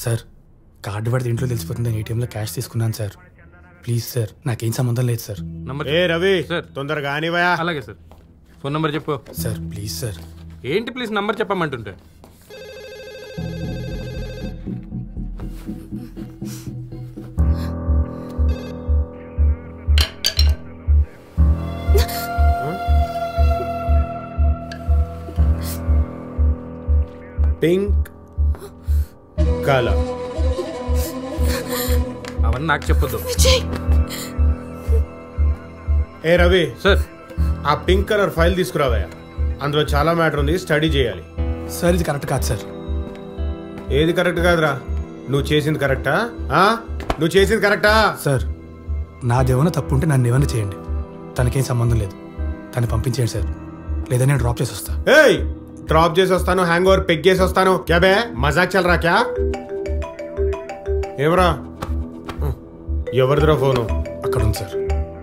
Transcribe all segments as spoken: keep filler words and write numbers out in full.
Sir card పడితే ఇంట్లో తెలిసిపోతుందని ఏటీఎంలో క్యాష్ తీసుకున్నాను సార్. ప్లీజ్ సార్, నాకేం సంబంధం లేదు సార్. ఏ రవి సార్, తొందరగా కానివా. అలాగే సార్. ఫోన్ నంబర్ చెప్పు సార్. Please sir. ఏంటి ప్లీజ్ నంబర్ చెప్పమంటుంటే? పింక్ కలర్ అవన్నీ నాకు చెప్పొద్దు. ఏ రవి సార్, ఆ పింక్ కలర్ ఫైల్ తీసుకురావయ్యా. అందులో చాలా మ్యాటర్ ఉంది, స్టడీ చేయాలి. సార్ ఇది కరెక్ట్ కాదు సార్. ఏది కరెక్ట్ కాదురా? నువ్వు చేసింది కరెక్టా? నువ్వు చేసింది కరెక్టా? సార్ నాదేమైనా తప్పు ఉంటే నన్ను ఏమైనా చేయండి, తనకేం సంబంధం లేదు. తను పంపించేయండి సార్, లేదా నేను డ్రాప్ చేసి వస్తా. ఏయ్, డ్రాప్ చేసి వస్తాను, హ్యాంగ్ ఓవర్ పెగ్ చేసి వస్తాను. క్యా బే మజాక్ చల్ రా క్యా? ఏమరా? ఎవరిదిరా ఫోను? అక్కడ ఉంది సార్.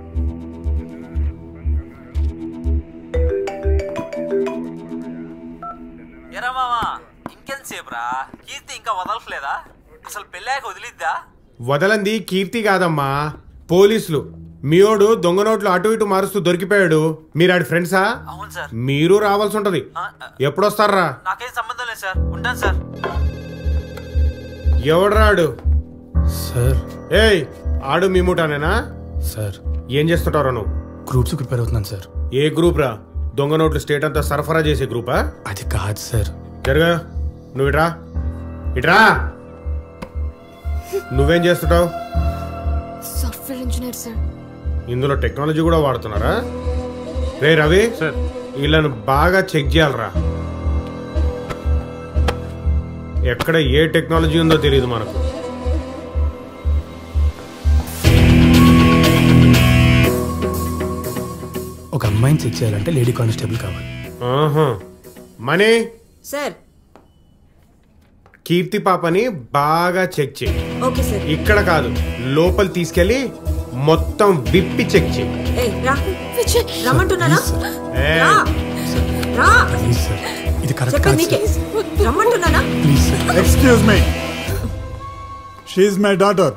ఎరా మామా, ఇంకెంతసేపు రా? కీర్తి ఇంకా వదలట్లేదా? అసలు పెళ్ళాక వదిలిద్దా? వదలంది కీర్తి కాదమ్మా, పోలీసులు. మీయోడు దొంగ నోట్లు అటు ఇటు మారుస్తూ దొరికిపోయాడు. మీరు ఆడి ఫ్రెండ్సా? అవును సార్. మీరు రావాల్సి ఉంటది. ఎప్పుడొస్తారా? నాకేం సంబంధం లేదు సార్, ఉంటాను సార్. ఎవడు రాడు సార్? ఏయ్, ఆడు మీ ముఠానేనా సార్? ఏం చేస్తుంటారా నువ్వు? గ్రూప్స్ ప్రిపేర్ అవుతున్నాను సార్. ఏ గ్రూప్ రా? దొంగ నోట్లు స్టేట్ అంతా సరఫరా చేసే గ్రూపా? అది కాదు సార్. జరగా, నువ్వు ఇట్రా ఇట్రా. నువ్వేం చేస్తుంటావు? Software engineer sir. ఇందులో టెక్నాలజీ కూడా వాడుతున్నారా? రే రవి సార్, వీళ్ళను బాగా చెక్ చేయాలరా. ఎక్కడ ఏ టెక్నాలజీ ఉందో తెలియదు మనకు. ఒక అమ్మాయిని చెక్ చేయాలంటే లేడీ కానిస్టేబుల్ కావాలి. మనీ సార్, కీర్తి పాపని బాగా చెక్ చేయి. Okay sir. ఇక్కడ కాదు, లోపల తీసుకెళ్లి మొత్తం విప్పి చెక్ చేయి. రమ్మంటున్నానా? ఇది కరెక్ట్ కాదు సార్. రమ్మంటున్నానా? Excuse me, she is my daughter.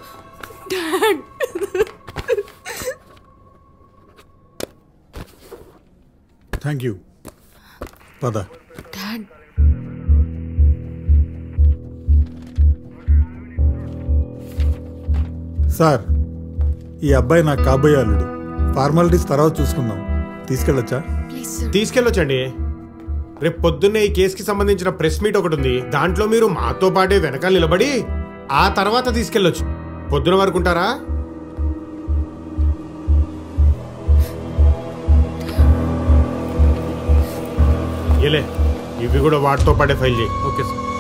Thank you. పద. సార్, ఈ అబ్బాయి నాకు కాబోయే అల్లుడు. ఫార్మాలిటీస్ తర్వాత చూసుకుందాం. తీసుకెళ్ళొచ్చా? తీసుకెళ్ళొచ్చండి. రేపు పొద్దున్నే ఈ కేసుకి సంబంధించిన ప్రెస్ మీట్ ఒకటి ఉంది. దాంట్లో మీరు మాతో పాటే వెనకాల నిలబడి ఆ తర్వాత తీసుకెళ్ళొచ్చు. పొద్దున వరకు ఉంటారా? ఏలే, ఇవి కూడా వాటితో పాటే ఫైల్ చేయి. Okay sir.